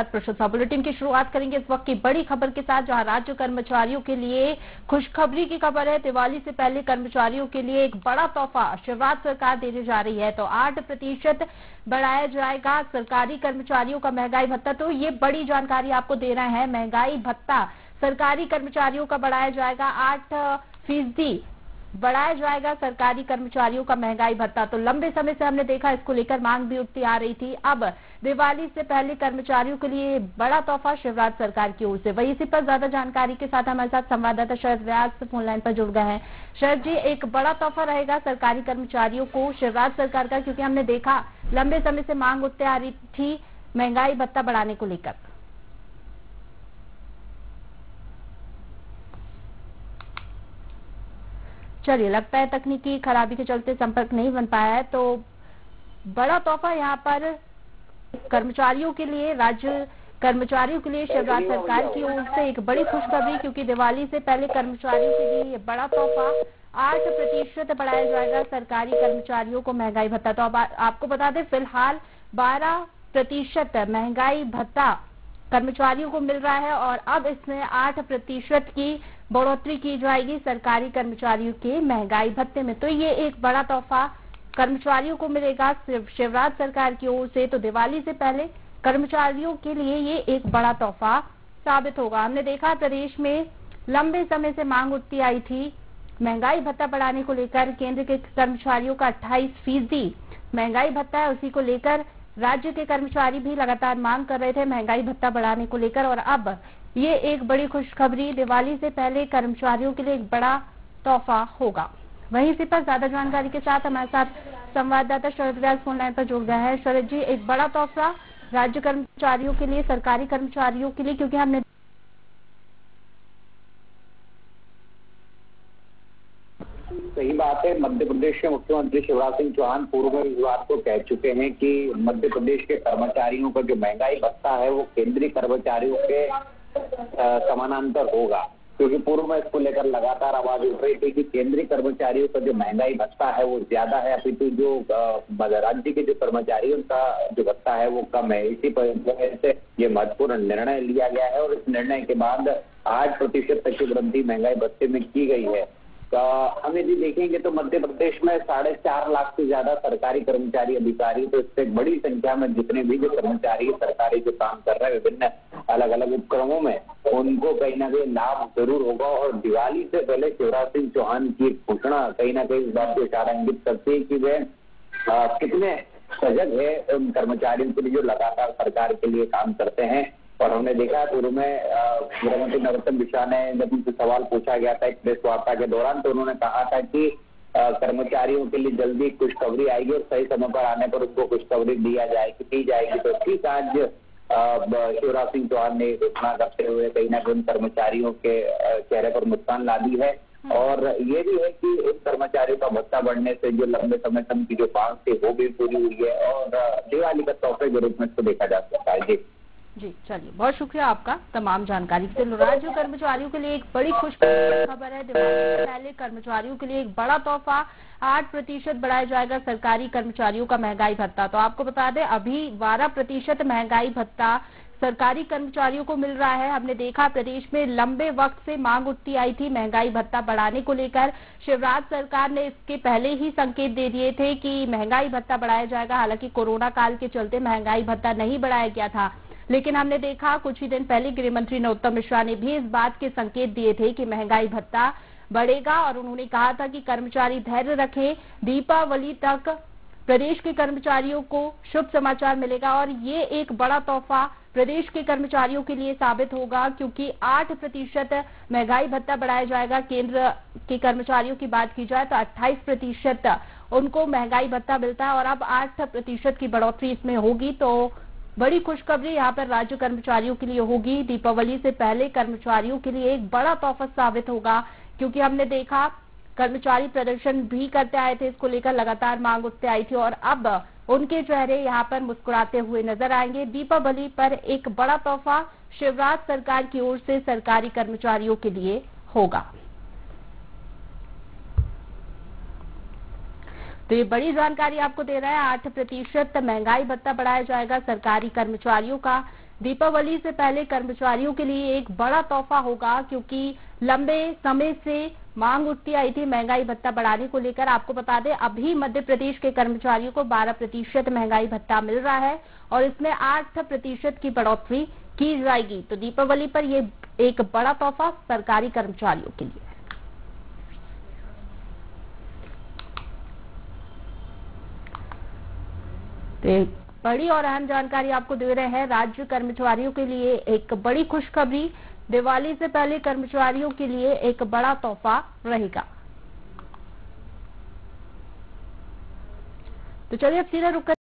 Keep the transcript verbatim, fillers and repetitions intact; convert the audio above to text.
प्रशंसा बुलेटिन की शुरुआत करेंगे इस वक्त की बड़ी खबर के साथ, जहां राज्य कर्मचारियों के लिए खुशखबरी की खबर है। दिवाली से पहले कर्मचारियों के लिए एक बड़ा तोहफा शिवराज सरकार देने जा रही है। तो आठ प्रतिशत बढ़ाया जाएगा सरकारी कर्मचारियों का महंगाई भत्ता। तो ये बड़ी जानकारी आपको दे रहे हैं। महंगाई भत्ता सरकारी कर्मचारियों का बढ़ाया जाएगा, आठ फीसदी बढ़ाया जाएगा सरकारी कर्मचारियों का महंगाई भत्ता। तो लंबे समय से हमने देखा इसको लेकर मांग भी उठती आ रही थी। अब दिवाली से पहले कर्मचारियों के लिए बड़ा तोहफा शिवराज सरकार की ओर से। वही इसी पर ज्यादा जानकारी के साथ हमारे साथ संवाददाता शरद व्यास फोन लाइन पर जुड़ गए हैं। शरद जी, एक बड़ा तोहफा रहेगा सरकारी कर्मचारियों को शिवराज सरकार का, क्योंकि हमने देखा लंबे समय से मांग उठते आ रही थी महंगाई भत्ता बढ़ाने को लेकर। चलिए, लगता है तकनीकी खराबी के चलते संपर्क नहीं बन पाया है। तो बड़ा तोहफा यहाँ पर कर्मचारियों के लिए, राज्य कर्मचारियों के लिए शिवराज सरकार की ओर से एक बड़ी खुशखबरी, क्योंकि दिवाली से पहले कर्मचारियों के लिए ये बड़ा तोहफा आठ प्रतिशत बढ़ाया जाएगा सरकारी कर्मचारियों को महंगाई भत्ता। तो अब आ, आपको बता दें, फिलहाल बारह प्रतिशत महंगाई भत्ता कर्मचारियों को मिल रहा है और अब इसमें आठ प्रतिशत की बढ़ोतरी की जाएगी सरकारी कर्मचारियों के महंगाई भत्ते में। तो ये एक बड़ा तोहफा कर्मचारियों को मिलेगा शिवराज सरकार की ओर से। तो दिवाली से पहले कर्मचारियों के लिए ये एक बड़ा तोहफा साबित होगा। हमने देखा प्रदेश में लंबे समय से मांग उठती आई थी महंगाई भत्ता बढ़ाने को लेकर। केंद्र के कर्मचारियों का अट्ठाईस फीसदी महंगाई भत्ता है, उसी को लेकर राज्य के कर्मचारी भी लगातार मांग कर रहे थे महंगाई भत्ता बढ़ाने को लेकर। और अब ये एक बड़ी खुशखबरी, दिवाली से पहले कर्मचारियों के लिए एक बड़ा तोहफा होगा। वहीं इसी पर ज्यादा जानकारी के साथ हमारे साथ संवाददाता शरद व्यास फोन लाइन पर जुड़ गए हैं। शरद जी, एक बड़ा तोहफा राज्य कर्मचारियों के लिए, सरकारी कर्मचारियों के लिए, क्योंकि हमने सही बात है। मध्य प्रदेश के मुख्यमंत्री शिवराज सिंह चौहान पूर्व में इस बात को कह चुके हैं कि मध्य प्रदेश के कर्मचारियों का जो महंगाई भत्ता है वो केंद्रीय कर्मचारियों के समानांतर होगा, क्योंकि पूर्व में इसको लेकर लगातार आवाज उठ रही थी कि केंद्रीय कर्मचारियों का जो महंगाई भत्ता है वो ज्यादा है, अपितु जो राज्य के जो कर्मचारियों का जो भत्ता है वो कम है। इसी वजह से ये महत्वपूर्ण निर्णय लिया गया है और इस निर्णय के बाद आठ प्रतिशत तक की वृद्धि महंगाई भत्ते में की गई है। हम यदि देखेंगे तो मध्य प्रदेश में साढ़े चार लाख से ज्यादा सरकारी कर्मचारी अधिकारी, तो इससे बड़ी संख्या में जितने भी जो कर्मचारी सरकारी जो काम कर रहे हैं विभिन्न अलग अलग उपक्रमों में, उनको कहीं ना कहीं लाभ जरूर होगा। और दिवाली से पहले शिवराज सिंह चौहान की घोषणा कहीं ना कहीं इस बात को इशारा इंगित करती है कि वे कितने सजग है उन कर्मचारियों के लिए जो लगातार सरकार के लिए काम करते हैं। और हमने देखा पूर्व में गृह मंत्री नरोत्तम मिश्रा ने जब उनसे सवाल पूछा गया था एक प्रेस वार्ता के दौरान, तो उन्होंने कहा था कि कर्मचारियों के लिए जल्दी खुशखबरी आएगी और सही समय पर आने पर उनको खुशखबरी दिया जाएगी दी जाएगी। तो ठीक आज शिवराज सिंह चौहान ने घोषणा करते हुए कहीं ना कहीं कर्मचारियों के चेहरे पर मुस्कान ला दी है। और ये भी है कि इन कर्मचारियों का भत्ता बढ़ने से जो लंबे समय तक की जो मांग थी वो भी पूरी हुई है और दिवाली का तोहफे के रूप में इसको देखा जा सकता है। जी जी चलिए, बहुत शुक्रिया आपका तमाम जानकारी के लिए। राज्य कर्मचारियों के लिए एक बड़ी खुशखबर है। दिवाली से पहले कर्मचारियों के लिए एक बड़ा तोहफा, आठ प्रतिशत बढ़ाया जाएगा सरकारी कर्मचारियों का महंगाई भत्ता। तो आपको बता दें, अभी बारह प्रतिशत महंगाई भत्ता सरकारी कर्मचारियों को मिल रहा है। हमने देखा प्रदेश में लंबे वक्त से मांग उठती आई थी महंगाई भत्ता बढ़ाने को लेकर। शिवराज सरकार ने इसके पहले ही संकेत दे दिए थे कि महंगाई भत्ता बढ़ाया जाएगा। हालांकि कोरोना काल के चलते महंगाई भत्ता नहीं बढ़ाया गया था, लेकिन हमने देखा कुछ ही दिन पहले गृह मंत्री नरोत्तम मिश्रा ने भी इस बात के संकेत दिए थे कि महंगाई भत्ता बढ़ेगा। और उन्होंने कहा था कि कर्मचारी धैर्य रखें, दीपावली तक प्रदेश के कर्मचारियों को शुभ समाचार मिलेगा। और ये एक बड़ा तोहफा प्रदेश के कर्मचारियों के लिए साबित होगा, क्योंकि आठ प्रतिशत महंगाई भत्ता बढ़ाया जाएगा। केंद्र के कर्मचारियों की बात की जाए तो अट्ठाईस प्रतिशत उनको महंगाई भत्ता मिलता है और अब आठ प्रतिशत की बढ़ोतरी इसमें होगी। तो बड़ी खुशखबरी यहाँ पर राज्य कर्मचारियों के लिए होगी। दीपावली से पहले कर्मचारियों के लिए एक बड़ा तोहफा साबित होगा, क्योंकि हमने देखा कर्मचारी प्रदर्शन भी करते आए थे, इसको लेकर लगातार मांग उठते आई थी और अब उनके चेहरे यहाँ पर मुस्कुराते हुए नजर आएंगे। दीपावली पर एक बड़ा तोहफा शिवराज सरकार की ओर से सरकारी कर्मचारियों के लिए होगा। तो ये बड़ी जानकारी आपको दे रहा है। आठ प्रतिशत महंगाई भत्ता बढ़ाया जाएगा सरकारी कर्मचारियों का दीपावली से पहले कर्मचारियों के लिए एक बड़ा तोहफा होगा, क्योंकि लंबे समय से मांग उठती आई थी महंगाई भत्ता बढ़ाने को लेकर। आपको बता दें, अभी मध्य प्रदेश के कर्मचारियों को बारह प्रतिशत महंगाई भत्ता मिल रहा है और इसमें आठ प्रतिशत की बढ़ोतरी की जाएगी। तो दीपावली पर यह एक बड़ा तोहफा सरकारी कर्मचारियों के लिए। तो बड़ी और अहम जानकारी आपको दे रहे हैं। राज्य कर्मचारियों के लिए एक बड़ी खुशखबरी, दिवाली से पहले कर्मचारियों के लिए एक बड़ा तोहफा रहेगा। तो चलिए अब सीधे रुक